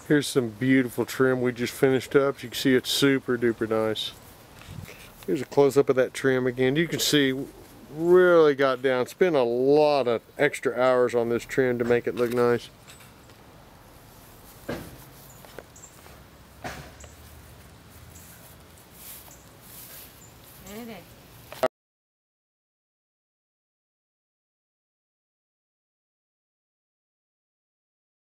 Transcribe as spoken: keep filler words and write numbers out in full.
Here's some beautiful trim we just finished up. You can see it's super duper nice. Here's a close-up of that trim again. You can see really got down. Spent a lot of extra hours on this trim to make it look nice.